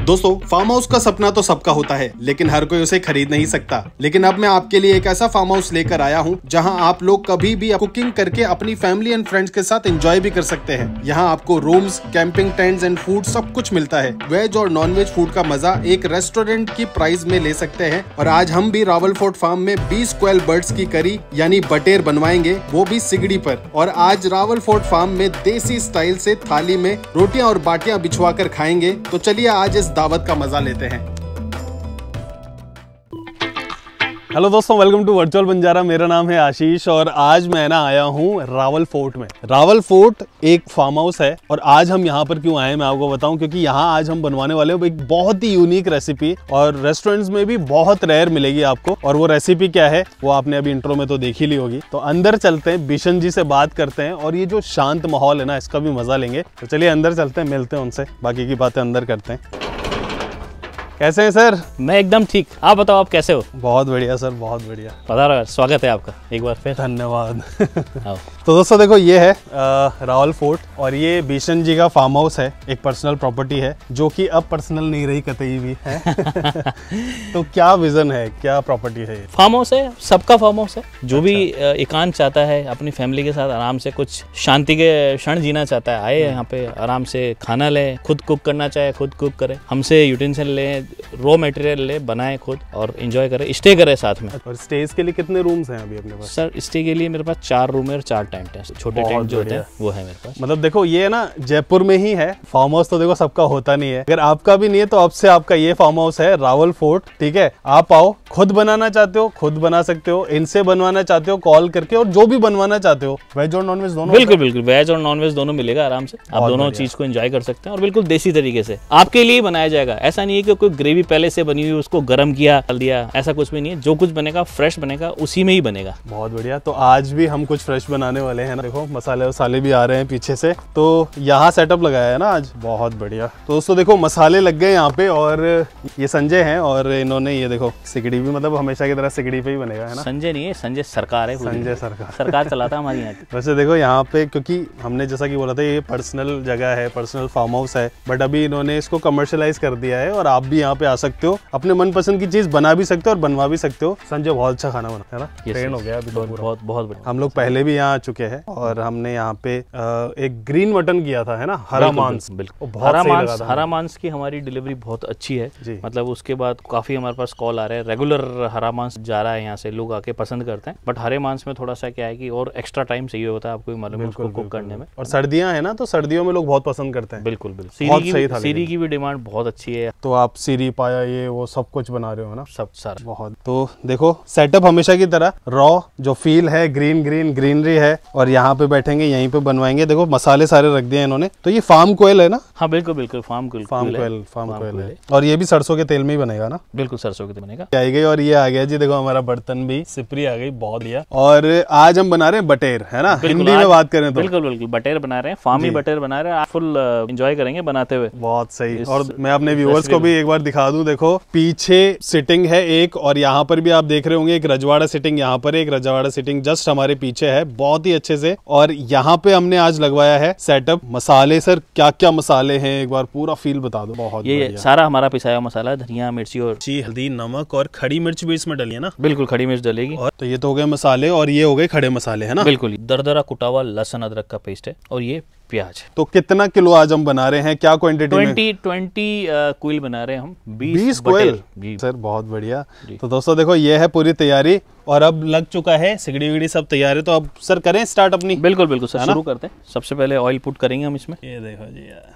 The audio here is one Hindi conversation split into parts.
दोस्तों, फार्म हाउस का सपना तो सबका होता है, लेकिन हर कोई उसे खरीद नहीं सकता। लेकिन अब मैं आपके लिए एक ऐसा फार्म हाउस लेकर आया हूं जहां आप लोग कभी भी कुकिंग करके अपनी फैमिली एंड फ्रेंड्स के साथ एंजॉय भी कर सकते हैं। यहां आपको rooms, camping tents and food सब कुछ मिलता है। वेज और नॉन वेज फूड का मजा एक रेस्टोरेंट की प्राइस में ले सकते हैं। और आज हम भी रावल फोर्ट फार्म में 20 क्वेल बर्ड्स की करी यानी बटेर बनवाएंगे, वो भी सिगड़ी पर। और आज रावल फोर्ट फार्म में देसी स्टाइल से थाली में रोटियां और बाटियां बिछवा कर खाएंगे। तो चलिए आज इस दावत का मजा लेते हैं। हेलो दोस्तों, वेलकम टू वर्चुअल बंजारा। मेरा नाम है आशीष और आज मैं आया हूँ रावल फोर्ट में। रावल फोर्ट एक फार्म हाउस है और आज हम यहाँ पर क्यों आए मैं आपको बताऊं, क्योंकि यहाँ आज हम बनवाने वाले हैं एक बहुत ही यूनिक रेसिपी और रेस्टोरेंट्स में भी बहुत रेयर मिलेगी आपको। और वो रेसिपी क्या है वो आपने अभी इंट्रो में तो देख ही ली होगी। तो अंदर चलते हैं, बिशन जी से बात करते हैं और ये जो शांत माहौल है ना, इसका भी मजा लेंगे। तो चलिए अंदर चलते हैं, मिलते हैं उनसे, बाकी की बातें अंदर करते हैं। कैसे हैं सर? मैं एकदम ठीक, आप बताओ आप कैसे हो? बहुत बढ़िया सर, बहुत बढ़िया। पधारो, स्वागत है आपका एक बार फिर। धन्यवाद। तो दोस्तों देखो, ये है रावल फोर्ट और ये बिशन जी का फार्म हाउस है, एक पर्सनल प्रॉपर्टी है जो कि अब पर्सनल नहीं रही कतई भी है। तो क्या विजन है, क्या प्रॉपर्टी है? फार्म हाउस है, सबका फार्म हाउस है। जो भी एकांत चाहता है अपनी फैमिली के साथ आराम से कुछ शांति के क्षण जीना चाहता है, आए यहाँ पे आराम से खाना ले, खुद कुक करना चाहे खुद कुक करे, हमसे यूटेंसिल ले, रॉ मटेरियल ले, बनाए खुद और एंजॉय करे, स्टे करे साथ में। और स्टेज के लिए कितने रूम्स हैं अभी अपने पास? सर स्टे के लिए मेरे पास 4 रूम है और 4 टेंट है। छोटे टेंट जो होते हैं वो है मेरे पास। मतलब देखो, ये ना जयपुर में ही है फार्म हाउस, तो देखो सबका होता नहीं है। अगर आपका भी नहीं है तो अब से आपका ये फार्म हाउस है रावल फोर्ट, ठीक है। आप आओ, खुद बनाना चाहते हो खुद बना सकते हो, इनसे बनवाना चाहते हो कॉल करके, और जो भी बनवाना चाहते हो, वेज और नॉन वेज दोनों। बिल्कुल बिल्कुल, वेज और नॉन वेज दोनों मिलेगा आराम से। आप दोनों चीज को एंजॉय कर सकते हैं और बिल्कुल देसी तरीके से आपके लिए बनाया जाएगा। ऐसा नहीं है कि कोई ग्रेवी पहले से बनी हुई उसको गर्म किया डाल दिया, ऐसा कुछ भी नहीं है। जो कुछ बनेगा फ्रेश बनेगा, उसी में ही बनेगा। बहुत बढ़िया। तो आज भी हम कुछ फ्रेश बनाने वाले हैं ना। देखो मसाले वसाले भी आ रहे हैं पीछे से, तो यहाँ सेटअप लगाया है ना आज। बहुत बढ़िया। तो दोस्तों देखो, मसाले लग गए यहाँ पे और ये संजय हैं और इन्होंने ये देखो सिगड़ी भी, मतलब हमेशा की तरह सिगड़ी पे ही बनेगा, है ना? संजय नहीं है, संजय सरकार है। संजय सरकार चलाता है हमारी यहाँ। वैसे देखो यहाँ पे, क्योंकि हमने जैसा कि बोला था ये पर्सनल जगह है, पर्सनल फार्म हाउस है, बट अभी इन्होंने इसको कमर्शियलाइज कर दिया है और आप भी यहाँ पे आ सकते हो, अपने मनपसंद की चीज बना भी सकते हो और बनवा भी सकते हो। संजय बहुत अच्छा खाना बना है ना, ट्रेन हो गया अभी तो बहुत बढ़िया। हम लोग पहले भी यहाँ आ चुके हैं और हमने यहाँ पे एक ग्रीन मटन किया था, है ना, हरा मांस। हरा मांस की हमारी डिलीवरी बहुत अच्छी है। मतलब उसके बाद काफी हमारे पास कॉल आ रहे हैं, रेगुलर हरा मांस जा रहा है यहाँ से, लोग आके पसंद करते हैं। बट हरे मांस में थोड़ा सा क्या है कि और एक्स्ट्रा टाइम चाहिए होता है, आपको मालूम है, उसको कुक करने में। और सर्दियाँ है ना, तो सर्दियों में लोग बहुत पसंद करते हैं। बिल्कुल बिल्कुल, सीरी की भी डिमांड बहुत अच्छी है। तो आप सीरी पाया ये वो सब कुछ बना रहे हो ना? सब सारा बहुत। तो देखो सेटअप हमेशा की तरह रॉ जो फील है, ग्रीनरी है और यहाँ पे बैठेंगे, यहीं पे बनवाएंगे। देखो मसाले सारे रख दिए इन्होंने। तो ये फार्म कोयल है ना? हाँ बिल्कुल बिल्कुल, फार्म कोयल है। और ये भी सरसों के तेल में ही बनेगा ना? बिल्कुल सरसों के तेल बनेगा। आ गई और ये आ गया जी, देखो हमारा बर्तन भी, सिपरी आ गई, बहुत बढ़िया। और आज हम बना रहे हैं बटेर, है ना? हिंदी में बात करें तो बिल्कुल बटेर बना रहे हैं, फार्मी बटेर बना रहे हैं। फुल एंजॉय करेंगे बनाते हुए। बहुत सही। और मैं अपने व्यूअर्स को भी एक बार दिखा दूं, देखो पीछे सिटिंग है एक, और यहाँ पर भी आप देख रहे होंगे एक रजवाड़ा सिटिंग, यहाँ पर एक रजवाड़ा सिटिंग जस्ट हमारे पीछे है, बहुत ही अच्छे से। और यहाँ पे हमने आज लगवाया है सेटअप। मसाले सर क्या क्या मसाले हैं, एक बार पूरा फील बता दो। बहुत ये सारा हमारा पिसाया मसाला, धनिया, मिर्ची और हल्दी, नमक और खड़ी मिर्च भी इसमें डली है ना? बिल्कुल खड़ी मिर्च डलेगी। और तो ये तो हो गए मसाले और ये हो गए खड़े मसाले, है ना? बिल्कुल दरदरा कुटा हुआ लहसुन अदरक का पेस्ट है और ये प्याज। तो कितना किलो आज हम बना रहे हैं, क्या क्वांटिटी में? 20 कुइल बना रहे हैं हम। 20 कुइल सर, बहुत बढ़िया। तो दोस्तों देखो, ये है पूरी तैयारी और अब लग चुका है, सिगड़ी विगड़ी सब तैयार है। तो अब सर करें स्टार्ट अपनी? बिल्कुल सर, शुरू करते हैं। सबसे पहले ऑयल पुट करेंगे हम इसमें। ये देखो जी यार,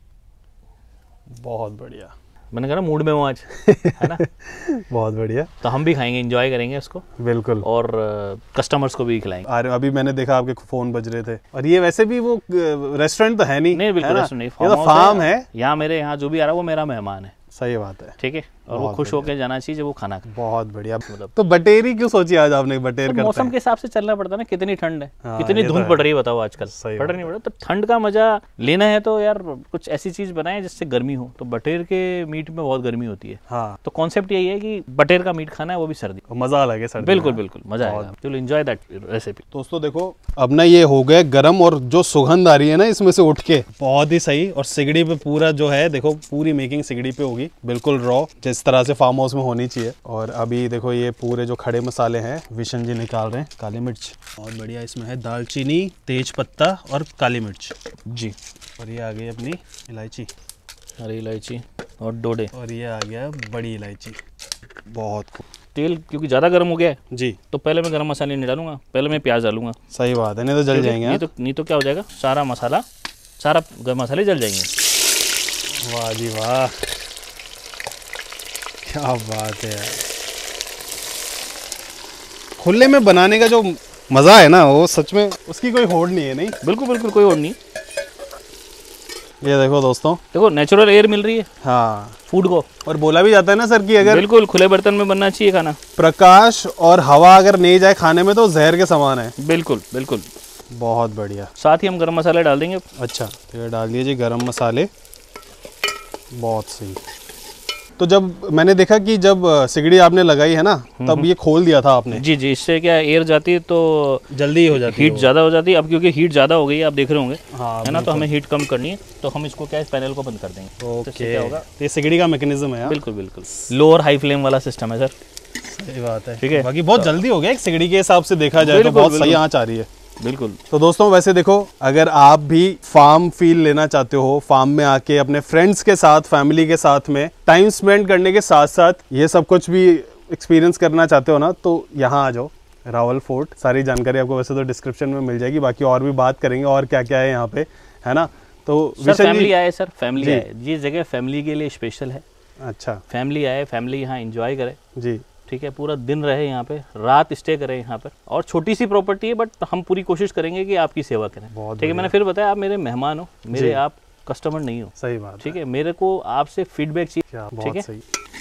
बहुत बढ़िया। मैंने कहा मूड में हूँ आज, है ना? बहुत बढ़िया। तो हम भी खाएंगे, एंजॉय करेंगे उसको। बिल्कुल। और कस्टमर्स को भी खिलाएंगे। अरे अभी मैंने देखा आपके फोन बज रहे थे। और ये वैसे भी वो रेस्टोरेंट तो है नहीं? नहीं बिल्कुल रेस्टोरेंट नहीं, ये तो फार्म है। यहाँ मेरे यहाँ जो भी आ रहा है वो मेरा मेहमान है। सही बात है, ठीक है। और वो खुश होकर जाना चाहिए जब वो खाना खाए। बहुत बढ़िया। मतलब तो बटेरी क्यों सोची आज आपने? बटेर तो मौसम के हिसाब से चलना पड़ता है ना, कितनी ठंड है, कितनी धुंध पड़ रही है, बताओ आजकल पड़ नहीं पड़ा। तो ठंड का मजा लेना है तो यार कुछ ऐसी चीज बनाए जिससे गर्मी हो। तो बटेर के मीट में बहुत गर्मी होती है। हाँ। तो कॉन्सेप्ट यही है कि बटेर का मीट खाना है, वो भी सर्दी, मजा अलग है सर्दी। बिल्कुल मजा आएगा। चलो एंजॉय दैट रेसिपी। दोस्तों देखो, अब ना ये हो गए गरम और जो सुगंध आ रही है ना इसमें से उठ के, बहुत ही सही। और सिगड़ी पे पूरा जो है देखो, पूरी मेकिंग सिगड़ी पे होगी। होगी, बिल्कुल रॉ, जिस तरह से फार्म हाउस में होनी चाहिए। और अभी देखो ये पूरे जो खड़े मसाले हैं विशन जी निकाल रहे हैं। काली मिर्च बहुत बढ़िया, इसमें है दालचीनी, तेज पत्ता और काली मिर्च जी। और ये आ गई अपनी इलायची, हरी इलायची और डोडे, और ये आ गया बड़ी इलायची। बहुत खूब। तेल क्योंकि ज़्यादा गर्म हो गया है जी, तो पहले मैं गरम मसाले नहीं डालूंगा, पहले मैं प्याज डालूंगा। सही बात है, नहीं तो जल जाएंगे। नहीं तो क्या हो जाएगा, सारा गरम मसाले जल जाएंगे। वाह जी वाह, क्या बात है यार। खुले में बनाने का जो मज़ा है ना, वो सच में उसकी कोई होड़ नहीं है। नहीं, बिल्कुल बिल्कुल कोई और नहीं। ये देखो दोस्तों, देखो नेचुरल एयर मिल रही है हाँ फूड को। और बोला भी जाता है ना सर कि अगर बिल्कुल खुले बर्तन में बनना चाहिए खाना। प्रकाश और हवा अगर नहीं जाए खाने में तो जहर के समान है। बिल्कुल बिल्कुल। बहुत बढ़िया। साथ ही हम गरम मसाले डाल देंगे। अच्छा, तो ये डाल दिए जी गरम मसाले। बहुत सही। तो जब मैंने देखा कि जब सिगड़ी आपने लगाई है ना, तब ये खोल दिया था आपने। जी जी, इससे क्या एयर जाती है तो जल्दी हो जाती है, हीट ज़्यादा हो जाती है। अब क्योंकि हीट ज़्यादा हो गई है, आप देख रहे होंगे, हाँ, है ना, तो हमें हीट कम करनी है, तो हम इसको क्या है, पैनल को बंद कर देंगे। ओके, तो इससे क्या होगा, ये सिगड़ी का मैकेनिज्म है। बिल्कुल बिल्कुल लो और हाई फ्लेम वाला सिस्टम है सर। सही बात है, ठीक है। बाकी बहुत जल्दी हो गया एक सिगड़ी के हिसाब से देखा जाए तो, बहुत सही आंच आ रही है। बिल्कुल। तो दोस्तों वैसे देखो, अगर आप भी फार्म फील लेना चाहते हो, फार्म में आके अपने फ्रेंड्स के साथ, फैमिली के साथ में टाइम स्पेंड करने के साथ साथ ये सब कुछ भी एक्सपीरियंस करना चाहते हो ना, तो यहाँ आ जाओ, रावल फोर्ट। सारी जानकारी आपको वैसे तो डिस्क्रिप्शन में मिल जाएगी, बाकी और भी बात करेंगे और क्या क्या है यहाँ पे, है ना। तो फैमिली आए सर, फैमिली आए, ये जगह फैमिली के लिए स्पेशल है। अच्छा, फैमिली आए, फैमिली यहाँ एंजॉय करे जी, ठीक है, पूरा दिन रहे यहाँ पे, रात स्टे करें यहाँ पर। और छोटी सी प्रॉपर्टी है, बट हम पूरी कोशिश करेंगे कि आपकी सेवा करें। ठीक है, मैंने फिर बताया, आप मेरे मेहमान हो, मेरे आप कस्टमर नहीं हो। सही बात, ठीक है, मेरे को आपसे फीडबैक चाहिए। ठीक है, सही।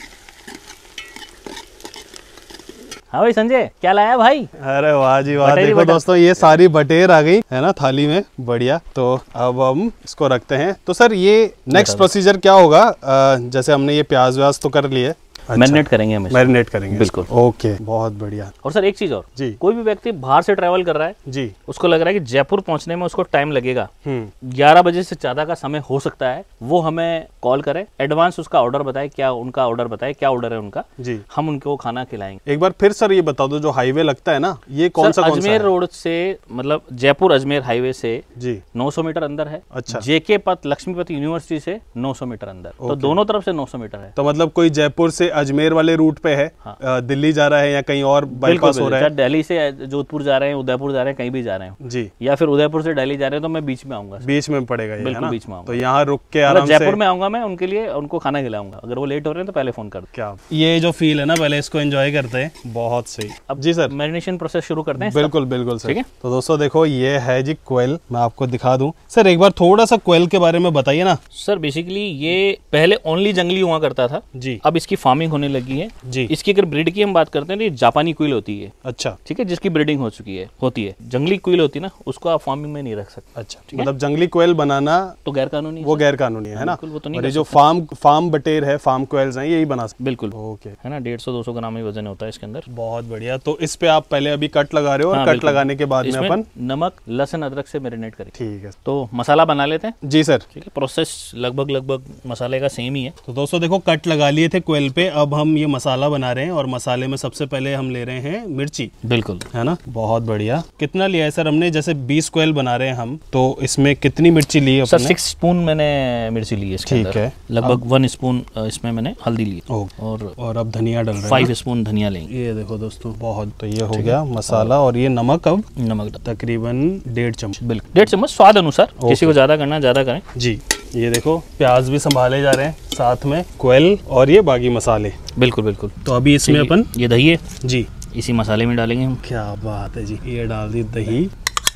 हाँ भाई संजय, क्या लाया भाई? अरे वाह जी वाह, देखो दोस्तों ये सारी बटेर आ गई है ना थाली में, बढ़िया। तो अब हम इसको रखते हैं। तो सर ये नेक्स्ट प्रोसीजर क्या होगा? जैसे हमने ये प्याज व्याज तो कर लिए, अच्छा, मैरिनेट करेंगे हम, मैरिनेट करेंगे, बिल्कुल। ओके, बहुत बढ़िया। और सर एक चीज और जी, कोई भी व्यक्ति बाहर से ट्रैवल कर रहा है जी, उसको लग रहा है कि जयपुर पहुंचने में उसको टाइम लगेगा, 11 बजे से ज्यादा का समय हो सकता है, वो हमें कॉल करे, एडवांस उसका ऑर्डर बताए, क्या उनका ऑर्डर बताए, क्या ऑर्डर है उनका, जी, हम उनको खाना खिलाएंगे। एक बार फिर सर ये बता दो, जो हाईवे लगता है ना, ये कौन सा अजमेर रोड से, मतलब जयपुर अजमेर हाईवे से जी 900 मीटर अंदर है। अच्छा, जेके पथ लक्ष्मीपत यूनिवर्सिटी से 900 मीटर अंदर, तो दोनों तरफ से 900 मीटर है। तो मतलब कोई जयपुर से अजमेर वाले रूट पे है, हाँ। दिल्ली जा रहा है या कहीं और बाईपास हो रहा है, दिल्ली से जोधपुर जा रहे हैं, उदयपुर जा रहे हैं, कहीं भी जा रहे हैं जी, या फिर उदयपुर से दिल्ली जा रहे हैं, तो मैं बीच में आऊंगा, बीच में पड़ेगा ये, बिल्कुल बीच में आऊंगा। तो यहाँ रुक के आराम से जयपुर में आऊंगा मैं, उनके लिए उनको खाना खिलाऊंगा। अगर वो लेट हो रहे हैं तो पहले फोन कर दो। क्या ये जो फील है ना, पहले इसको एंजॉय करते हैं। बहुत सही। अब जी सर, मैरिनेशन प्रोसेस शुरू करते हैं। बिल्कुल बिल्कुल सर। ठीक है, तो दोस्तों देखो ये है जी क्वेल, मैं आपको दिखा दूं। सर एक बार थोड़ा सा क्वेल के बारे में बताइए ना। सर बेसिकली ये पहले ओनली जंगली हुआ करता था जी, अब इसकी फार्मिंग होने लगी है जी। इसकी अगर ब्रीड की हम बात करते हैं तो ये जापानी क्विल होती है। अच्छा, ठीक है, जिसकी ब्रीडिंग हो चुकी है, होती है। जंगली क्विल होती है ना, उसको आप फार्मिंग में नहीं रख सकते। अच्छा, मतलब जंगली क्वेल बनाना तो गैर कानूनी, वो गैर कानूनी है ना। वो तो नहीं और ये जो फार्म बटेर है, फार्म क्वेल्स हैं, यही बना सकते। बिल्कुल, ओके, है ना, 150-200 ग्राम ही वजन होता है इसके अंदर। बहुत बढ़िया। तो इस पे आप पहले अभी कट लगा रहे हो, और कट लगाने के बाद में अपन नमक, लहसुन, अदरक से मैरिनेट करें। ठीक है, तो मसाला बना लेते हैं। जी सर। ठीक है, प्रोसेस लगभग मसाले का सेम ही है। तो दोस्तों देखो कट लगा लिए थे क्वेल पे, अब हम ये मसाला बना रहे हैं, और मसाले में सबसे पहले हम ले रहे हैं मिर्ची। बिल्कुल, है ना, बहुत बढ़िया। कितना लिया है सर हमने? जैसे 20 क्वेल बना रहे हैं हम, तो इसमें कितनी मिर्ची ली है? सर 6 स्पून मैंने मिर्ची ली है इसके अंदर। ठीक है, लगभग 1 स्पून इसमें मैंने हल्दी ली, और अब धनिया डाल रहे हैं 5 स्पून धनिया लेंगे। ये देखो दोस्तों, बहुत। तो ये हो गया मसाला, और ये नमक, अब नमक तकरीबन 1.5 चम्मच। बिल्कुल 1.5 चम्मच, स्वाद अनुसार, किसी को ज्यादा करना ज्यादा करें जी। ये देखो प्याज भी संभाले जा रहे हैं, साथ में क्वेल और ये बाकी मसाले। बिल्कुल बिल्कुल। तो अभी इसमें अपन ये दही है जी, इसी मसाले में डालेंगे हम। क्या बात है जी, ये डाल दी दही।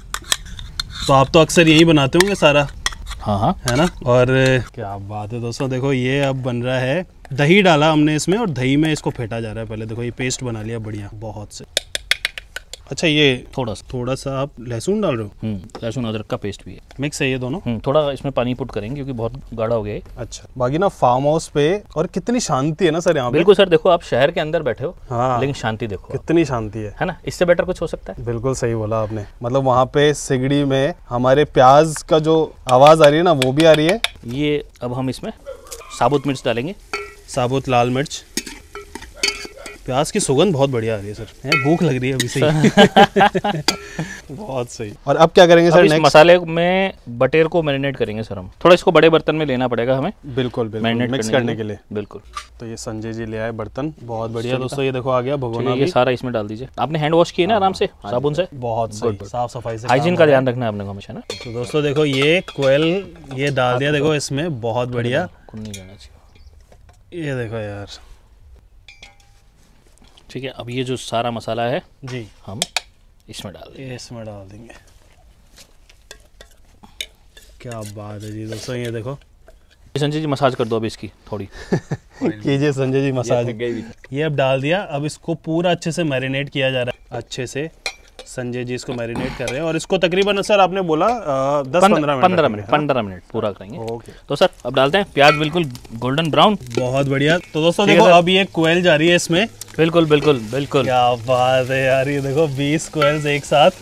तो आप तो अक्सर यही बनाते होंगे सारा? हाँ हाँ, है ना। और क्या बात है दोस्तों, देखो ये अब बन रहा है, दही डाला हमने इसमें, और दही में इसको फेंटा जा रहा है। पहले देखो ये पेस्ट बना लिया, बढ़िया, बहुत से। अच्छा, ये थोड़ा सा आप लहसुन डाल रहे हो? लहसुन अदरक का पेस्ट भी है, मिक्स है ये दोनों। थोड़ा इसमें पानी पुट करेंगे क्योंकि बहुत गाढ़ा हो गया है। अच्छा, बाकी ना फार्म हाउस पे, और कितनी शांति है ना सर यहाँ पे। बिल्कुल सर, देखो आप शहर के अंदर बैठे हो, हाँ, लेकिन शांति देखो, कितनी शांति है ना। इससे बेटर कुछ हो सकता है? बिल्कुल सही बोला आपने। मतलब वहाँ पे सिगड़ी में हमारे प्याज का जो आवाज आ रही है ना, वो भी आ रही है। ये अब हम इसमें साबुत मिर्च डालेंगे। साबुत लाल मिर्च, प्याज की सुगंध बहुत बढ़िया आ रही है सर। भूख लग रही है अभी से ही। बहुत सही। और अब क्या करेंगे सर? इस मसाले में बटेर को मैरिनेट करेंगे सर हम। थोड़ा इसको बड़े बर्तन में लेना पड़ेगा हमें। बिल्कुल मैरिनेट मिक्स करने के लिए। बिल्कुल। तो ये संजय जी ले आए बर्तन, बहुत बढ़िया दोस्तों। ये देखो आ गया भगोना। ये सारा इसमें डाल दीजिए। आपने हैंड वॉश किए ना आराम से साबुन से? बहुत सही, साफ सफाई से। हाइजीन का ध्यान रखना है आपने हमेशा ना। तो दोस्तों देखो ये कोयल ये डाल दिया, देखो इसमें, बहुत बढ़िया। नहीं जाना चाहिए। ये देखो यार, ठीक है। अब ये जो सारा मसाला है जी हम इसमें डाल देंगे। इसमें डाल देंगे। क्या बात है जी दोस्तों। ये देखो संजय जी मसाज कर दो अब इसकी थोड़ी। कीजिए संजय जी मसाज। ये अब डाल दिया। अब इसको पूरा अच्छे से मैरिनेट किया जा रहा है। अच्छे से संजय जी इसको मैरिनेट कर रहे हैं और इसको तकरीबन सर आपने बोला 10-15 मिनट 15 मिनट पूरा करेंगे। ओके। तो सर अब डालते हैं प्याज, बिल्कुल गोल्डन ब्राउन। बहुत बढ़िया। तो दोस्तों देखो अब ये कोयल जा रही है इसमें। बिल्कुल बिल्कुल बिल्कुल। क्या बात है यार। ये देखो 20 कोयल्स एक साथ।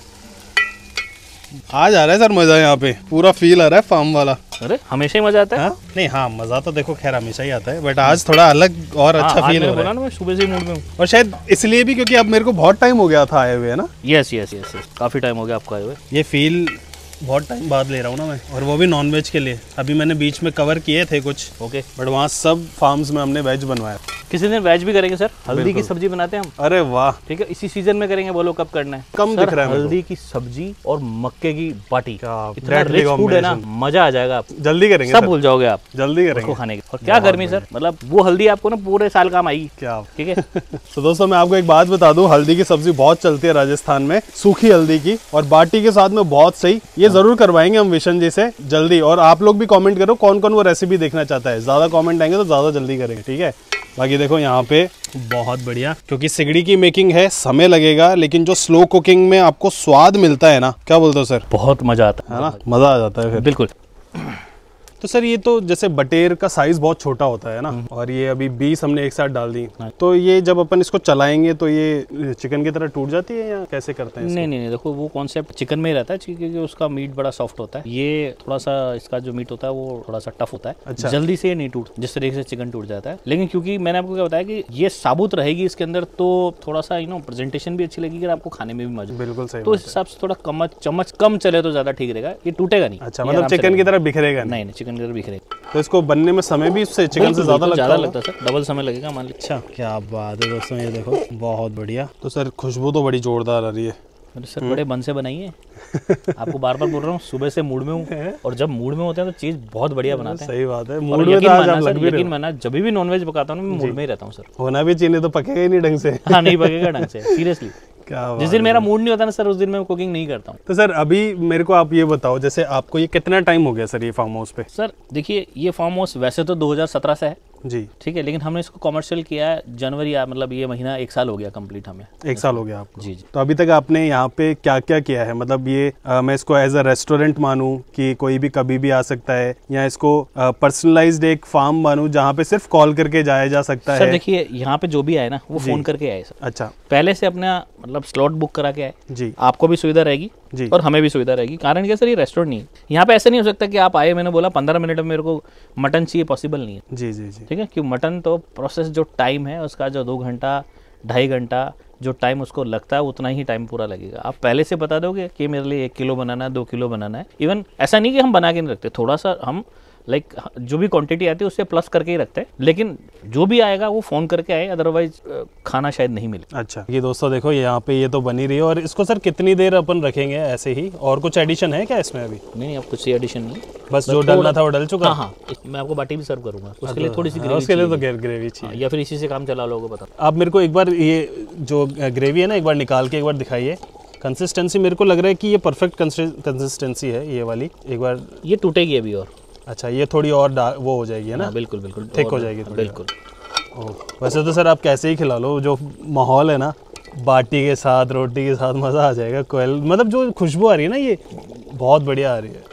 आज आ रहा है सर मजा, यहाँ पे पूरा फील आ रहा है फार्म वाला। अरे हमेशा ही मजा आता है। नहीं हाँ, मजा तो देखो खैर हमेशा ही आता है, बट आज थोड़ा अलग और अच्छा फील हो रहा है। ना मैं सुबह से ही मूड में हूँ। और शायद इसलिए भी क्योंकि अब मेरे को बहुत टाइम हो गया था आए हुए, है ना? यस यस यस, काफी टाइम हो गया आपको आए हुए। ये फील बहुत टाइम बाद ले रहा हूँ ना मैं, और वो भी नॉन वेज के लिए। अभी मैंने बीच में कवर किए थे कुछ, ओके, बट वहाँ सब फार्म्स में हमने वेज बनवाया। किसी दिन वेज भी करेंगे सर। हल्दी की सब्जी बनाते हैं हम। अरे वाह। ठीक है, इसी सीजन में करेंगे। बोलो कब करना है? कम दिख रहा है। हल्दी की सब्जी और मक्के की बाटी, इतना deadly रिच फूड है ना, मजा आ जाएगा। आप जल्दी करेंगे, सब भूल जाओगे आप जल्दी करेंगे खाने की। और क्या गर्मी सर, मतलब वो हल्दी आपको ना पूरे साल काम आएगी। क्या, ठीक है। तो दोस्तों मैं आपको एक बात बता दूं, हल्दी की सब्जी बहुत चलती है राजस्थान में, सूखी हल्दी की, और बाटी के साथ में बहुत सही। ये जरूर करवाएंगे हम विशन जी से जल्दी। और आप लोग भी कमेंट करो कौन कौन वो रेसिपी देखना चाहता है। ज्यादा कमेंट आएंगे तो ज्यादा जल्दी करेंगे, ठीक है। बाकी देखो यहाँ पे बहुत बढ़िया, क्योंकि सिगड़ी की मेकिंग है, समय लगेगा, लेकिन जो स्लो कुकिंग में आपको स्वाद मिलता है ना, क्या बोलते हो सर? बहुत मजा आता है ना, मजा आ जाता है फिर। बिल्कुल। तो सर ये तो जैसे बटेर का साइज बहुत छोटा होता है ना, और ये अभी 20 हमने एक साथ डाल दी, तो ये जब अपन इसको चलाएंगे तो ये चिकन की तरह टूट जाती है या कैसे करते हैं? नहीं नहीं, देखो वो कॉन्सेप्ट चिकन में ही रहता है, क्योंकि उसका मीट बड़ा सॉफ्ट होता है। ये थोड़ा सा इसका जो मीट होता है वो थोड़ा सा टफ होता है। अच्छा। जल्दी से नहीं टूट, जिस तरीके से चिकन टूट जाता है। लेकिन क्योंकि मैंने आपको क्या बताया कि ये साबुत रहेगी इसके अंदर, तो थोड़ा सा प्रेजेंटेशन भी अच्छी लगेगी, आपको खाने में भी मजा। बिल्कुल सही। तो इस हिसाब से थोड़ा चम्मच कम चले तो ज्यादा ठीक रहेगा, ये टूटेगा नहीं। अच्छा, मतलब चिकन की तरह बिखरेगा नहीं? नहीं, चिकन की तरह बिखरेगा। तो इसको बनने में समय भी उससे चिकन से ज्यादा लगता है सर, डबल समय लगेगा मान लीजिए। अच्छा, क्या बात है दोस्तों, ये देखो बहुत बढ़िया। तो सर खुशबू तो बड़ी जोरदार आ रही है। अरे सर बड़े मन से बनाइए। आपको बार बार बोल रहा हूँ, सुबह से मूड में हूँ, और जब मूड में होते हैं तो चीज बहुत बढ़िया बनाते हैं। सही बात है, मूड में तो आज आप लग भी रहे हो। लेकिन मैं जब भी नॉनवेज पकाता हूँ मैं मूड में ही रहता हूँ सर। होना भी चाहिए, तो पकेगा ही नहीं ढंग से। हाँ, नहीं पकेगा ढंग से, सीरियसली। जिस दिन मेरा मूड नहीं होता ना सर, उस दिन मैं कुकिंग नहीं करता हूँ। तो सर अभी मेरे को आप ये बताओ, जैसे आपको ये कितना टाइम हो गया सर ये फार्म हाउस पे? सर देखिए, ये फार्म हाउस वैसे तो 2017 से है जी, ठीक है, लेकिन हमने इसको कमर्शियल किया है जनवरी, मतलब ये महीना 1 साल हो गया कंप्लीट हमें। 1 साल हो गया आपको? जी जी। तो अभी तक आपने यहाँ पे क्या क्या किया है? मतलब ये मैं इसको एज अ रेस्टोरेंट मानूं कि कोई भी कभी भी आ सकता है, या इसको पर्सनलाइज्ड एक फार्म मानूं जहाँ पे सिर्फ कॉल करके जाया जा सकता है? सर देखिए, यहाँ पे जो भी आए ना वो फोन करके आए सर। अच्छा, पहले से अपना मतलब स्लॉट बुक करा के आए जी। आपको भी सुविधा रहेगी जी, और हमें भी सुविधा रहेगी। कारण क्या सर, ये रेस्टोरेंट नहीं है। यहाँ पे ऐसा नहीं हो सकता कि आप आए, मैंने बोला 15 मिनट में मेरे को मटन चाहिए, पॉसिबल नहीं है। जी जी जी, ठीक है। कि मटन तो प्रोसेस जो टाइम है उसका, जो 2 घंटा 2.5 घंटा जो टाइम उसको लगता है, उतना ही टाइम पूरा लगेगा। आप पहले से बता दोगे कि मेरे लिए 1 किलो बनाना है, 2 किलो बनाना है। इवन ऐसा नहीं कि हम बना के नहीं रखते, थोड़ा सा हम जो भी क्वांटिटी आती है उससे प्लस करके ही रखते हैं, लेकिन जो भी आएगा वो फोन करके आए, अदरवाइज खाना शायद नहीं मिले। अच्छा, ये दोस्तों देखो यहाँ पे ये तो बनी रही है, और इसको सर कितनी देर अपन रखेंगे ऐसे ही? और कुछ एडिशन है क्या इसमें अभी? नहीं, अब कुछ एडिशन नहीं, बस जो डलना था वो डल चुका। हाँ, मैं आपको बाटी भी सर्व करूंगा, उसके लिए थोड़ी सी ग्रेवी, उसके लिए तो ग्रेवी चाहिए, या फिर इसी से काम चला लोगे? बता, आप मेरे को एक बार ये जो ग्रेवी है ना, एक बार निकाल के एक बार दिखाइए। कंसिस्टेंसी मेरे को लग रहा है कि ये परफेक्ट कंसिस्टेंसी है ये वाली। एक बार ये टूटेगी अभी और। अच्छा, ये थोड़ी और वो हो जाएगी है ना? बिल्कुल बिल्कुल, थिक हो जाएगी थोड़ी। बिल्कुल। वैसे तो सर आप कैसे ही खिला लो, जो माहौल है ना, बाटी के साथ रोटी के साथ मज़ा आ जाएगा। कोयल मतलब जो खुशबू आ रही है ना, ये बहुत बढ़िया आ रही है।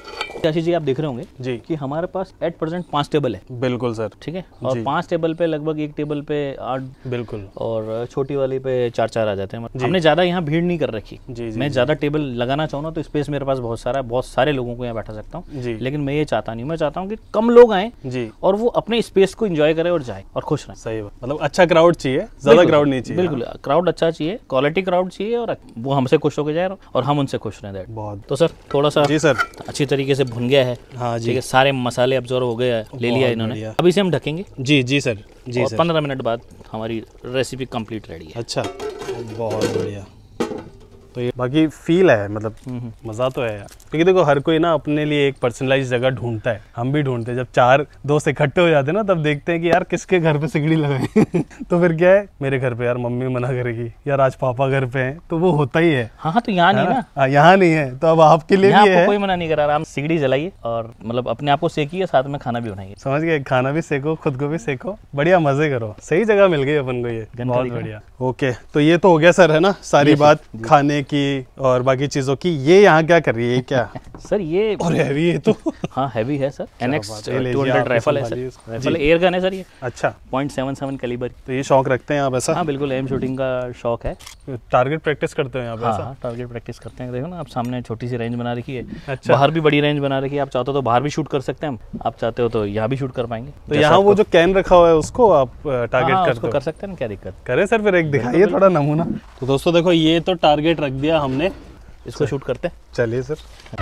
आशीष जी आप देख रहे होंगे जी कि हमारे पास एट प्रेजेंट 5 टेबल है। बिल्कुल सर। ठीक है, और 5 टेबल पे लगभग एक टेबल पे 8, बिल्कुल, और छोटी वाली पे 4 आ जाते हैं। हमने ज्यादा यहाँ भीड़ नहीं कर रखी। मैं ज्यादा टेबल लगाना चाहूँ ना तो स्पेस मेरे पास बहुत सारा है, बहुत सारे लोगों को यहाँ बैठा सकता हूँ, लेकिन मैं ये चाहता नहीं। मैं चाहता हूँ कि कम लोग आए जी और वो अपने स्पेस को एंजॉय करे और जाए और खुश रहे। सही बात, मतलब अच्छा क्राउड चाहिए, ज्यादा क्राउड नहीं चाहिए। बिल्कुल, क्राउड अच्छा चाहिए, क्वालिटी क्राउड चाहिए, और वो हमसे खुश होकर जाए और हम उनसे खुश रहें। बहुत। तो सर थोड़ा सा जी सर अच्छी तरीके से भुन गया है। हाँ जी, सारे मसाले अब्जॉर्ब हो गए, ले लिया इन्होंने। अब इसे हम ढकेंगे। जी जी सर, जी और 15 मिनट बाद हमारी रेसिपी कंप्लीट रेडी है। अच्छा, बहुत बढ़िया। तो ये बाकी फील है, मतलब मज़ा तो है यार, क्योंकि देखो हर कोई ना अपने लिए एक पर्सनलाइज जगह ढूंढता है। हम भी ढूंढते हैं, जब 4 दोस्त इकट्ठे हो जाते हैं ना, तब देखते हैं कि यार किसके घर पे सिगड़ी लगाए तो फिर क्या है, मेरे घर पे यार मम्मी मना करेगी, यार आज पापा घर पे हैं, तो वो होता ही है। हाँ तो यहाँ नहीं ना, यहाँ नहीं है, तो अब आपके लिए भी है। कोई मना नहीं कर रहा, आप सिगड़ी जलाइए और मतलब अपने आप को सेकिए, साथ में खाना भी बनाइए। समझ गए, खाना भी सेको, खुद को भी सेको, बढ़िया मजे करो। सही जगह मिल गई अपन को ये, बहुत बढ़िया। ओके, तो ये तो हो गया सर, है ना सारी बात खाने की और बाकी चीजों की। ये यहाँ क्या कर रही है, क्या सर ये और हैवी है तो हाँ हैवी है सर। NX 200 राइफल है सर, राइफल एयर गन है सर ये। अच्छा, 0.77 कैलिबर। तो ये शौक रखते हैं आप ऐसा? हाँ बिल्कुल, एम शूटिंग का शौक है। टारगेट प्रैक्टिस करते हैं यहाँ पे? हाँ, टारगेट प्रैक्टिस करते हैं। देखो ना आप सामने छोटी सी रेंज बना रखी है। अच्छा, बाहर भी बड़ी रेंज बना रखी है। आप चाहते हो तो बाहर भी शूट कर सकते हैं हम, आप चाहते हो तो यहाँ भी शूट कर पाएंगे। तो यहाँ वो जो कैन रखा हुआ है उसको आप टारगेट कर सकते हैं, क्या दिक्कत। करें सर, फिर एक दिखाइए थोड़ा नमूना। तो दोस्तों देखो, ये तो टारगेट रख दिया हमने, इसको शूट करते हैं। चलिए सर।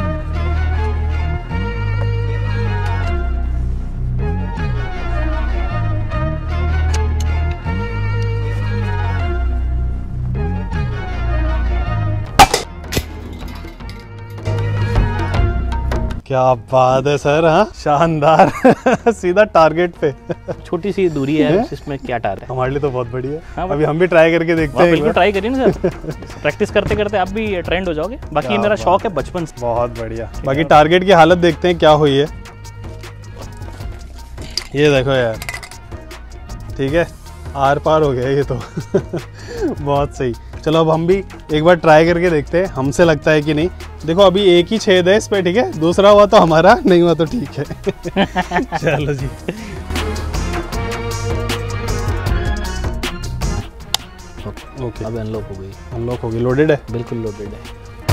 क्या बात है सर, हाँ शानदार सीधा टारगेट पे। छोटी सी दूरी है, इसमें क्या टारगेट है हमारे लिए तो बहुत बढ़िया है। हाँ, अभी हम भी ट्राई करके देखते हैं। बिल्कुल ट्राई करिए ना सर, प्रैक्टिस करते करते आप भी ट्रेंड हो जाओगे। बाकी मेरा शौक है बचपन से। बहुत बढ़िया। बाकी टारगेट की हालत देखते हैं क्या हुई है। ये देखो यार, ठीक है, आर पार हो गया ये तो बहुत सही। चलो अब हम भी एक बार ट्राई करके देखते हैं, हमसे लगता है कि नहीं। देखो अभी एक ही छेद है इस पे, ठीक है, दूसरा हुआ तो हमारा, नहीं हुआ तो ठीक है चलो जी। ओके, अब अनलॉक हो गई। अनलॉक हो गई, लोडेड है? बिल्कुल लोडेड है।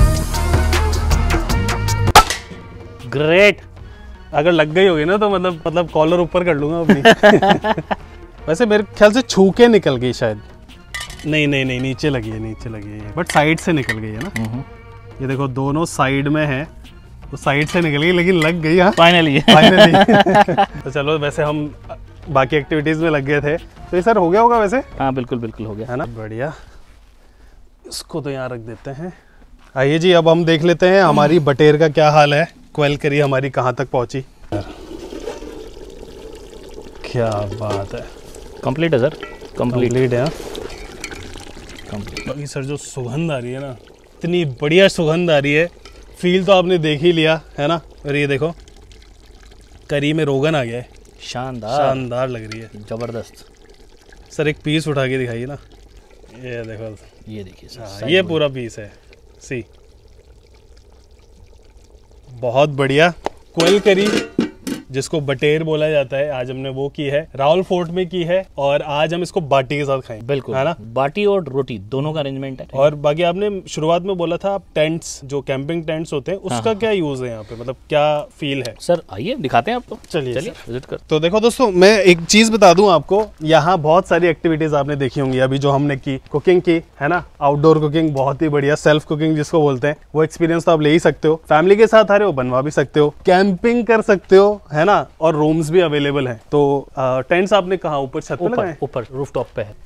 ग्रेट। अगर लग गई होगी ना तो मतलब कॉलर ऊपर कर लूंगा अपनी वैसे मेरे ख्याल से छू के निकल गई शायद। नहीं, नीचे लगी है, बट साइड से निकल गई है ना। ये देखो दोनों साइड में है, तो साइड से निकल गई लेकिन लग गई। हाँ फाइनली तो चलो, वैसे हम बाकी एक्टिविटीज में लग गए थे, तो ये सर हो गया होगा वैसे? हाँ बिल्कुल हो गया, है ना। बढ़िया, इसको तो यहाँ रख देते हैं। आइए जी, अब हम देख लेते हैं हमारी बटेर का क्या हाल है। क्वेल करी हमारी कहाँ तक पहुंची। क्या बात है, कंप्लीट है सर, कंप्लीट है। बाकी सर जो सुगंध आ रही है ना, इतनी बढ़िया सुगंध आ रही है, फील तो आपने देख ही लिया है ना। और ये देखो करी में रोगन आ गया है, शानदार लग रही है, जबरदस्त। सर एक पीस उठा के दिखाइए ना। ये देखो, ये देखिए सर, ये पूरा पीस है। सी, बहुत बढ़िया। क्वेल करी जिसको बटेर बोला जाता है, आज हमने वो की है, रावल फोर्ट में की है, और आज हम इसको बाटी के साथ खाएं। बिल्कुल, है ना, बाटी और रोटी दोनों का अरेंजमेंट है। और बाकी आपने शुरुआत में बोला था आप टेंट्स, जो कैंपिंग टेंट्स होते हैं, उसका क्या यूज है यहाँ पे, मतलब क्या फील है? सर आइए दिखाते हैं आपको, चलिए विजिट कर। तो देखो दोस्तों, मैं एक चीज बता दूं आपको, यहाँ बहुत सारी एक्टिविटीज आपने देखी होंगी अभी जो हमने की। कुकिंग की है ना, आउटडोर कुकिंग बहुत ही बढ़िया, सेल्फ कुकिंग जिसको बोलते हैं, वो एक्सपीरियंस तो आप ले ही सकते हो। फैमिली के साथ आ रहे हो, बनवा भी सकते हो, कैंपिंग कर सकते हो, है ना, और रूम्स भी अवेलेबल हैं। तो टेंट्स आपने कहाँ, ऊपर छत पे लगाए? ऊपर रूफटॉप पे है।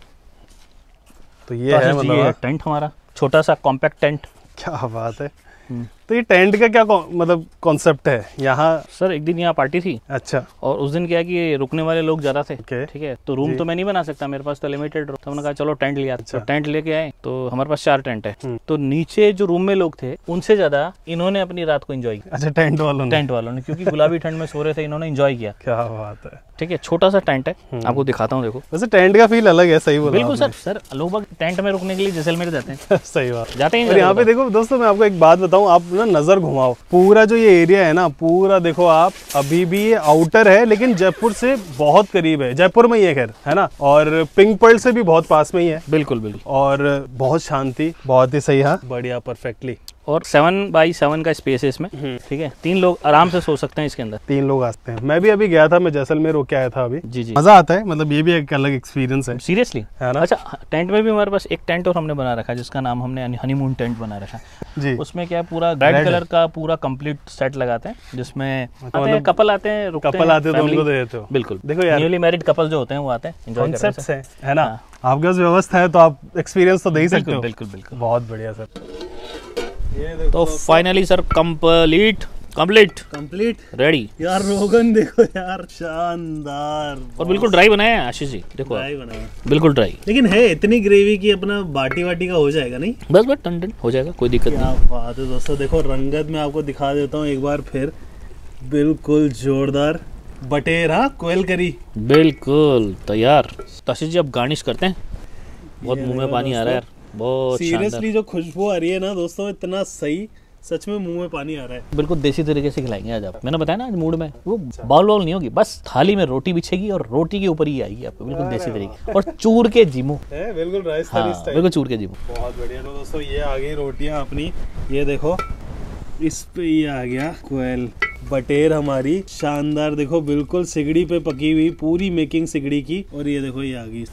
तो ये है मतलब टेंट हमारा, छोटा सा कॉम्पैक्ट टेंट। क्या बात है। तो ये टेंट का क्या मतलब कॉन्सेप्ट है यहाँ? सर एक दिन यहाँ पार्टी थी। अच्छा। और उस दिन क्या है कि रुकने वाले लोग ज्यादा थे। ठीक है, तो रूम तो मैं नहीं बना सकता, मेरे पास तो लिमिटेड रूम। तो हमने कहा चलो टेंट लिया। अच्छा। तो टेंट लेके आए, तो हमारे पास 4 टेंट है। तो नीचे जो रूम में लोग थे उनसे ज्यादा इन्होंने अपनी रात को एंजॉय किया। अच्छा, टेंट वालों ने, क्योंकि गुलाबी ठंड में सो रहे थे, इन्होंने एंजॉय किया। क्या बात है। ठीक है, छोटा सा टेंट है, आपको दिखाता हूँ। देखो वैसे टेंट का फील अलग है, सही बोला। बिल्कुल सर लोग टेंट में रुकने के लिए जैसलमेर जाते हैं। सही बात, जाते हैं। और यहाँ पे देखो दोस्तों, मैं आपको एक बात बताऊँ, आप ना नजर घुमाओ, पूरा जो ये एरिया है ना, पूरा देखो आप, अभी भी ये आउटर है लेकिन जयपुर से बहुत करीब है, जयपुर में ही है खैर, है ना, और पिंक पर्ल से भी बहुत पास में ही है। बिल्कुल बिल्कुल, और बहुत शांति, बहुत ही सही। हाँ बढ़िया, परफेक्टली। और 7x7 का स्पेस है इसमें, ठीक है, 3 लोग आराम से सो सकते हैं इसके अंदर। 3 लोग आते हैं। मैं भी अभी गया था, मैं जैसलमेर होके आया था अभी। जी जी, मजा आता है, मतलब ये भी एक अलग एक्सपीरियंस है। सीरियसली, है ना। अच्छा, टेंट में भी हमारे पास एक टेंट और हमने बना रखा है जिसका नाम हमने हनीमून टेंट बना रखा है जी। उसमें क्या है, पूरा रेड कलर का पूरा कंप्लीट सेट लगाते हैं, जिसमें कपल आते हैं, कपल आते हैं तो उनको दे देते हो। बिल्कुल, देखो यार, न्यूली मैरिड कपल जो होते हैं वो आते हैं, एंजॉय करते कॉन्सेप्ट्स है ना। आपके पास व्यवस्था है तो आप एक्सपीरियंस तो दे ही सकते हो। बिल्कुल बिल्कुल, बहुत बढ़िया सर। ये तो फाइनली सर कंप्लीट रेडी। यार रोगन देखो यार, शानदार, और बिल्कुल ड्राई बनाया है आशीष जी, देखो ड्राई बनाया, बिल्कुल ड्राई, लेकिन है इतनी ग्रेवी की अपना बाटी वाटी का हो जाएगा नहीं? बस टन टन हो जाएगा, कोई दिक्कत नहीं। क्या बात है दोस्तों, देखो रंगत में आपको दिखा देता हूँ एक बार फिर, बिल्कुल जोरदार बटेर। हाँ, कोयल करी बिल्कुल तैयार। तो आशीष जी अब गार्निश करते हैं। बहुत मुंह में पानी आ रहा है यार, बहुत सीरियसली जो खुशबू आ रही है ना दोस्तों, इतना सही, सच में मुंह में पानी आ रहा है। बिल्कुल देसी तरीके से खिलाएंगे आज आप, मैंने बताया ना आज मूड में, वो बाउल वाउल नहीं होगी, बस थाली में रोटी बिछेगी और रोटी के ऊपर ही आएगी आपको, बिल्कुल देसी तरीके, और चूर के जीमू है, बिल्कुल राजस्थानी स्टाइल, बिल्कुल चूर के जीमू। बहुत बढ़िया। तो दोस्तों ये आ गई रोटियां अपनी, ये देखो इस पे ये आ गया कोयल बटेर हमारी, शानदार, देखो बिल्कुल सिगड़ी पे पकी हुई, पूरी मेकिंग सिगड़ी की, और ये देखो ये आ गई।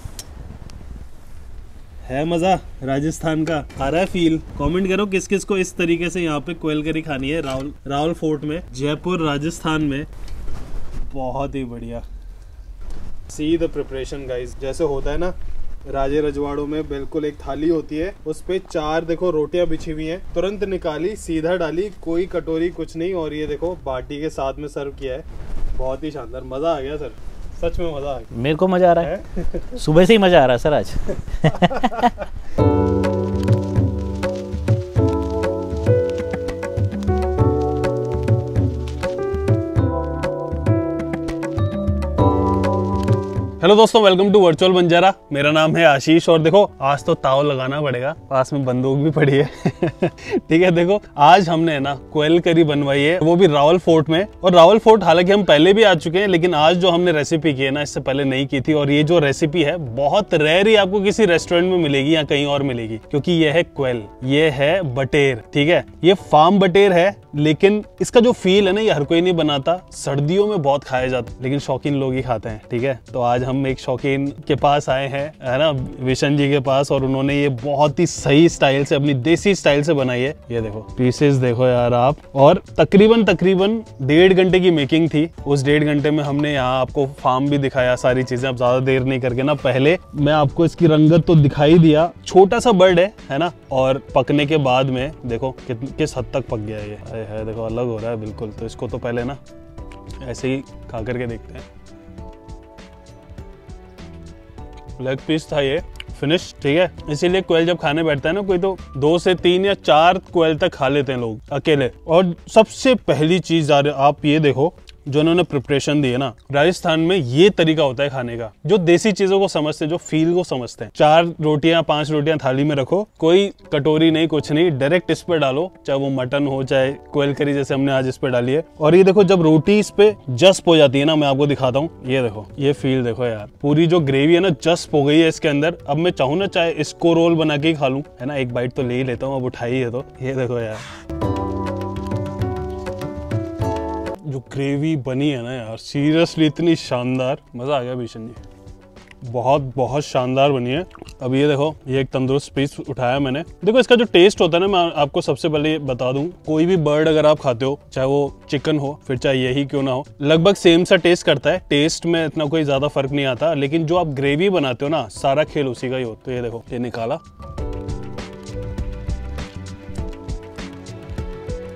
है मजा राजस्थान का, आ रहा है फील? कमेंट करो किस किस को इस तरीके से यहाँ पे कोयल करी खानी है रावल फोर्ट में, जयपुर राजस्थान में। बहुत ही बढ़िया। सी द प्रिपरेशन गाइस, जैसे होता है ना राजे रजवाड़ों में, बिल्कुल एक थाली होती है, उस पे 4 देखो रोटियां बिछी हुई हैं, तुरंत निकाली, सीधा डाली, कोई कटोरी कुछ नहीं, और ये देखो बाटी के साथ में सर्व किया है। बहुत ही शानदार, मजा आ गया सर, सच में मजा आ गया। मेरे को मजा आ रहा है सुबह से ही मजा आ रहा है सर आज। हेलो दोस्तों, वेलकम टू वर्चुअल बंजारा। मेरा नाम है आशीष, और देखो आज तो ताव लगाना पड़ेगा, पास में बंदूक भी पड़ी है। ठीक है, देखो आज हमने ना कोयल करी बनवाई है, वो भी रावल फोर्ट में। और रावल फोर्ट हालांकि हम पहले भी आ चुके हैं, लेकिन आज जो हमने रेसिपी की है ना, इससे पहले नहीं की थी। और ये जो रेसिपी है बहुत रेयर ही आपको किसी रेस्टोरेंट में मिलेगी या कहीं और मिलेगी, क्योंकि ये है कोयल, ये है बटेर। ठीक है, ये फार्म बटेर है, लेकिन इसका जो फील है ना, ये हर कोई नहीं बनाता। सर्दियों में बहुत खाया जाता है, लेकिन शौकीन लोग ही खाते हैं। ठीक है, तो आज हम एक शौकीन के पास आए हैं, है ना, विशन जी के पास, और उन्होंने ये बहुत ही सही स्टाइल से, अपनी देसी स्टाइल से बनाई है। ये देखो पीसेस देखो यार आप, और तकरीबन 1.5 घंटे की मेकिंग थी। उस 1.5 घंटे में हमने यहाँ आपको फार्म भी दिखाया, सारी चीजें। अब ज्यादा देर नहीं करके ना, पहले मैं आपको इसकी रंगत तो दिखाई दिया, छोटा सा बर्ड है ना, और पकने के बाद में देखो किस हद तक पक गया ये है, देखो अलग हो रहा है बिल्कुल। तो इसको तो पहले ना ऐसे ही खा करके देखते हैं। लेग पीस था ये, फिनिश। ठीक है, इसीलिए कोयल जब खाने बैठता है ना कोई, तो 2 से 3 या 4 कोयल तक खा लेते हैं लोग अकेले। और सबसे पहली चीज आप ये देखो, जो उन्होंने प्रिपरेशन दी है ना, राजस्थान में ये तरीका होता है खाने का, जो देसी चीजों को समझते हैं, जो फील को समझते हैं। 4 रोटियां 5 रोटियां थाली में रखो, कोई कटोरी नहीं, कुछ नहीं, डायरेक्ट इस पे डालो, चाहे वो मटन हो चाहे कोयल करी जैसे हमने आज इस पे डाली है। और ये देखो जब रोटी इस पे जस्प हो जाती है ना, मैं आपको दिखाता हूँ, ये देखो, ये फील देखो यार, पूरी जो ग्रेवी है ना जस्प हो गई है इसके अंदर। अब मैं चाहूँ ना, चाहे इसको रोल बना के ही खा लूं, है ना, एक बाइट तो ले ही लेता हूँ, अब उठाई है तो। ये देखो यार जो ग्रेवी बनी है ना यार, सीरियसली इतनी शानदार, मजा आ गया भीषण जी, बहुत बहुत शानदार बनी है। अब ये देखो, ये एक तंदुरुस्त पीस उठाया मैंने। देखो इसका जो टेस्ट होता है ना, मैं आपको सबसे पहले बता दूं, कोई भी बर्ड अगर आप खाते हो, चाहे वो चिकन हो, फिर चाहे यही क्यों ना हो, लगभग सेम सा टेस्ट करता है। टेस्ट में इतना कोई ज्यादा फर्क नहीं आता, लेकिन जो आप ग्रेवी बनाते हो ना, सारा खेल उसी का ही होता है। ये देखो, ये निकाला,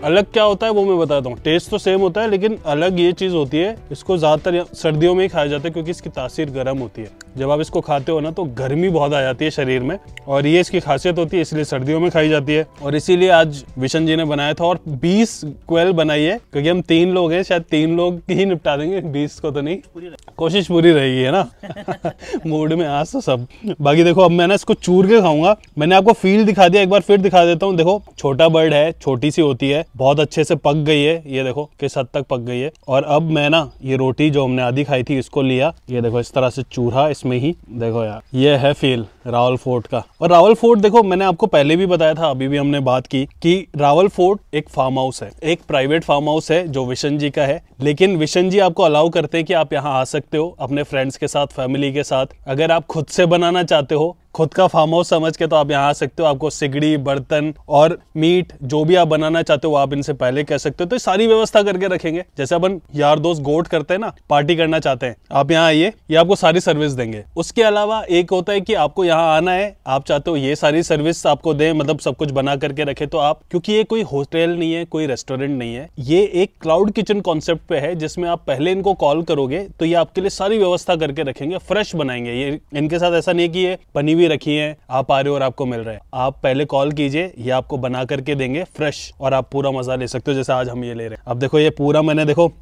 अलग क्या होता है वो मैं बताता हूँ। टेस्ट तो सेम होता है लेकिन अलग ये चीज होती है, इसको ज्यादातर सर्दियों में ही खाया जाता है क्योंकि इसकी तासीर गर्म होती है। जब आप इसको खाते हो ना तो गर्मी बहुत आ जाती है शरीर में, और ये इसकी खासियत होती है, इसलिए सर्दियों में खाई जाती है। और इसीलिए आज विशन जी ने बनाया था, और 20 क्वेल बनाई है क्योंकि हम 3 लोग हैं, शायद 3 लोग ही निपटा देंगे, 20 को तो नहीं, कोशिश पूरी रहेगी है ना। मूड में आज तो सब। बाकी देखो अब मैं ना इसको चूर के खाऊंगा। मैंने आपको फील दिखा दिया, एक बार फिर दिखा देता हूँ। देखो छोटा बर्ड है, छोटी सी होती है, बहुत अच्छे से पक गई है, ये देखो किस हद तक पक गई है। और अब मैं ना ये रोटी जो हमने आधी खाई थी इसको लिया, ये देखो इस तरह से चूरा इसमें ही, देखो यार ये है फील रावल फोर्ट का। और रावल फोर्ट देखो मैंने आपको पहले भी बताया था, अभी भी हमने बात की कि रावल फोर्ट एक फार्म हाउस है, एक प्राइवेट फार्म हाउस है जो विशन जी का है। लेकिन विशन जी आपको अलाउ करते हैं कि आप यहाँ आ सकते हो अपने फ्रेंड्स के साथ, फैमिली के साथ। अगर आप खुद से बनाना चाहते हो, खुद का फार्म हाउस समझ के, तो आप यहाँ आ सकते हो। आपको सिगड़ी, बर्तन और मीट जो भी आप बनाना चाहते हो आप इनसे पहले कह सकते हो, तो सारी व्यवस्था करके रखेंगे। जैसे अपन यार दोस्त गोट करते हैं ना, पार्टी करना चाहते हैं, आप यहाँ आइए, ये आपको सारी सर्विस देंगे। उसके अलावा एक होता है कि आपको यहाँ आना है, आप चाहते हो ये सारी सर्विस आपको दें, मतलब सब कुछ बना करके रखे, तो आप, क्योंकि ये कोई होटल नहीं है, कोई रेस्टोरेंट नहीं है, ये एक क्लाउड किचन कॉन्सेप्ट पे है, जिसमें आप पहले इनको कॉल करोगे तो ये आपके लिए सारी व्यवस्था करके रखेंगे, फ्रेश बनाएंगे। ये इनके साथ ऐसा नहीं है कि ये बनी हुई रखी है, आप आ रहे हो और आपको मिल रहा है। आप पहले कॉल कीजिए, ये आपको बना करके देंगे फ्रेश, और आप पूरा मजा ले सकते हो, जैसे आज हम ये ले रहे हैं। अब देखो ये पूरा मैंने, देखो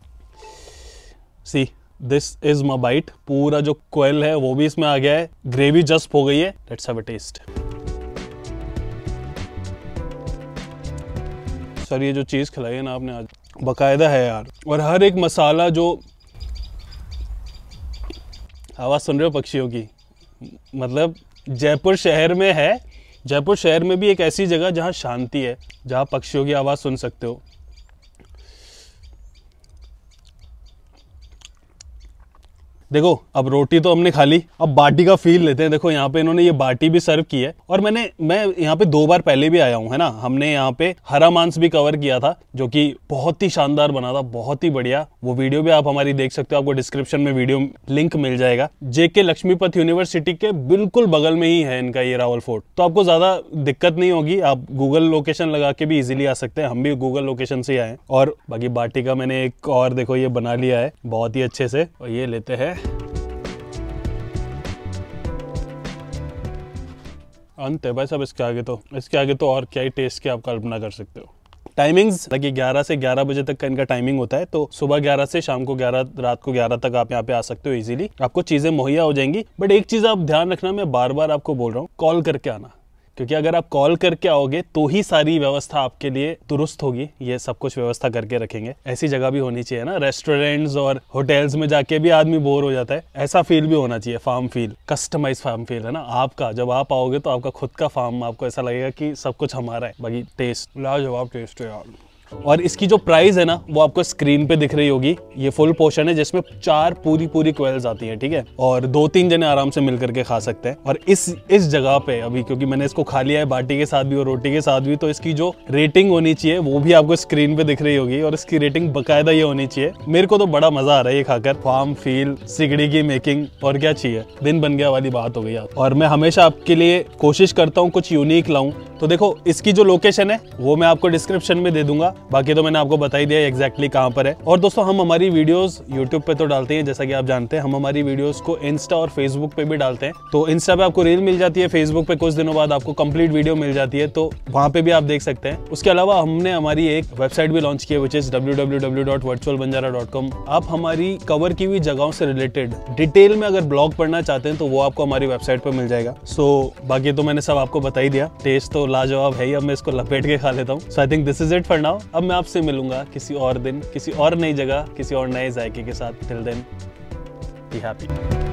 see this is my bite, पूरा जो क्वेल है वो भी इसमें आ गया है, ग्रेवी जस्ट हो गई है। Let's have a taste. Sir ये जो चीज खिलाई है ना आपने आज, बकायदा है यार, और हर एक मसाला जो, आवाज सुन रहे हो पक्षियों की, मतलब जयपुर शहर में है, जयपुर शहर में भी एक ऐसी जगह जहां शांति है, जहां पक्षियों की आवाज सुन सकते हो। देखो अब रोटी तो हमने खा ली, अब बाटी का फील लेते हैं। देखो यहाँ पे इन्होंने ये बाटी भी सर्व की है, और मैं यहाँ पे 2 बार पहले भी आया हूँ है ना। हमने यहाँ पे हरा मांस भी कवर किया था जो कि बहुत ही शानदार बना था, बहुत ही बढ़िया। वो वीडियो भी आप हमारी देख सकते हो, आपको डिस्क्रिप्शन में वीडियो लिंक मिल जाएगा। जेके लक्ष्मीपत यूनिवर्सिटी के बिल्कुल बगल में ही है इनका ये रावल फोर्ट, तो आपको ज्यादा दिक्कत नहीं होगी, आप गूगल लोकेशन लगा के भी इजिली आ सकते हैं। हम भी गूगल लोकेशन से आए। और बाकी बाटी का मैंने एक और देखो ये बना लिया है बहुत ही अच्छे से, और ये लेते हैं अंत है भाई साहब। इसके आगे तो और क्या ही टेस्ट की आप कल्पना कर सकते हो। टाइमिंग्स लगी 11 से 11 बजे तक का इनका टाइमिंग होता है, तो सुबह 11 से शाम को 11, रात को 11 तक आप यहाँ पे आ सकते हो इजीली, आपको चीजें मुहैया हो जाएंगी। बट एक चीज आप ध्यान रखना, मैं बार बार आपको बोल रहा हूँ, कॉल करके आना, क्योंकि अगर आप कॉल करके आओगे तो ही सारी व्यवस्था आपके लिए दुरुस्त होगी। ये सब कुछ व्यवस्था करके रखेंगे। ऐसी जगह भी होनी चाहिए ना, रेस्टोरेंट्स और होटल्स में जाके भी आदमी बोर हो जाता है, ऐसा फील भी होना चाहिए, farm feel, customise farm feel है ना आपका। जब आप आओगे तो आपका खुद का फार्म, आपको ऐसा लगेगा कि सब कुछ हमारा है। बाकी टेस्ट लाजवाब टेस्ट है यार। और इसकी जो प्राइस है ना वो आपको स्क्रीन पे दिख रही होगी। ये फुल पोर्शन है जिसमें 4 पूरी क्वेल्स आती हैं, ठीक है, और 2-3 जने आराम से मिल करके खा सकते हैं। और इस जगह पे अभी, क्योंकि मैंने इसको खा लिया है बाटी के साथ भी और रोटी के साथ भी, तो इसकी जो रेटिंग होनी चाहिए वो भी आपको स्क्रीन पे दिख रही होगी, और इसकी रेटिंग बकायदा ये होनी चाहिए। मेरे को तो बड़ा मजा आ रहा है ये खाकर, फार्म फील, सिगड़ी की मेकिंग, और क्या चाहिए, दिन बन गया वाली बात हो गई। और मैं हमेशा आपके लिए कोशिश करता हूँ कुछ यूनिक लाऊं, तो देखो इसकी जो लोकेशन है वो मैं आपको डिस्क्रिप्शन में दे दूंगा, बाकी तो मैंने आपको बता ही दिया एग्जैक्टली कहां पर है। और दोस्तों हम हमारी वीडियोस यूट्यूब पे तो डालते हैं, जैसा कि आप जानते हैं, हम हमारी वीडियोस को इंस्टा और फेसबुक पे भी डालते हैं। तो इंस्टा पे आपको रील मिल जाती है, फेसबुक पे कुछ दिनों बाद आपको कंप्लीट वीडियो मिल जाती है, तो वहां पे भी आप देख सकते हैं। उसके अलावा हमने हमारी एक वेबसाइट भी लॉन्च की है, विच इज www.virtualbanjara.com। आप हमारी कवर की हुई जगहों से रिलेटेड डिटेल में अगर ब्लॉग पढ़ना चाहते हैं तो वो आपको हमारी वेबसाइट पर मिल जाएगा। सो बाकी तो मैंने सब आपको बता ही दिया। टेस्ट तो लाजवाब है ही, अब मैं इसको लपेट के खा लेता हूँ। So I think this is it for now. अब मैं आपसे मिलूंगा किसी और दिन, किसी और नई जगह, किसी और नए जायके के साथ। Till then be happy.